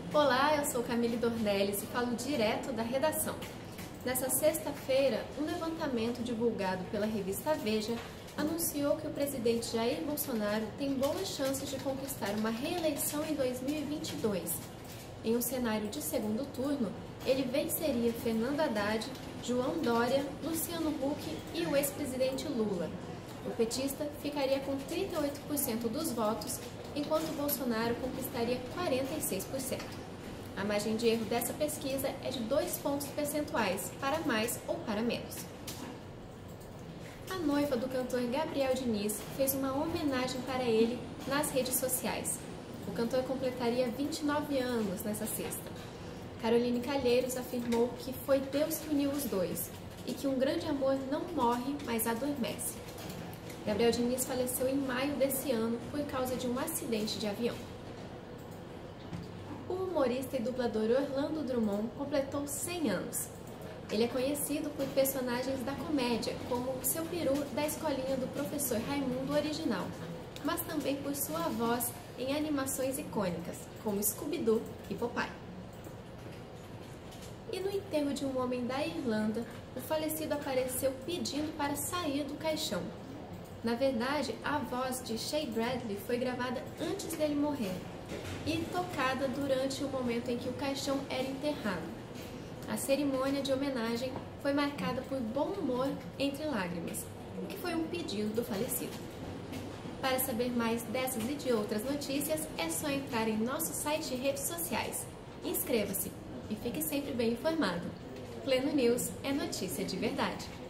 Olá, eu sou Camille Dornelles e falo direto da redação. Nessa sexta-feira, um levantamento divulgado pela revista Veja anunciou que o presidente Jair Bolsonaro tem boas chances de conquistar uma reeleição em 2022. Em um cenário de segundo turno, ele venceria Fernando Haddad, João Dória, Luciano Huck e o ex-presidente Lula. O petista ficaria com 38% dos votos, enquanto Bolsonaro conquistaria 46%. A margem de erro dessa pesquisa é de 2 pontos percentuais, para mais ou para menos. A noiva do cantor Gabriel Diniz fez uma homenagem para ele nas redes sociais. O cantor completaria 29 anos nessa sexta. Caroline Calheiros afirmou que foi Deus que uniu os dois e que um grande amor não morre, mas adormece. Gabriel Diniz faleceu em maio desse ano por causa de um acidente de avião. O humorista e dublador Orlando Drummond completou 100 anos. Ele é conhecido por personagens da comédia, como o seu peru da escolinha do professor Raimundo original, mas também por sua voz em animações icônicas, como Scooby-Doo e Popeye. E no enterro de um homem da Irlanda, o falecido apareceu pedindo para sair do caixão. Na verdade, a voz de Shay Bradley foi gravada antes dele morrer e tocada durante o momento em que o caixão era enterrado. A cerimônia de homenagem foi marcada por bom humor entre lágrimas, o que foi um pedido do falecido. Para saber mais dessas e de outras notícias, é só entrar em nosso site e redes sociais. Inscreva-se e fique sempre bem informado. Pleno News é notícia de verdade.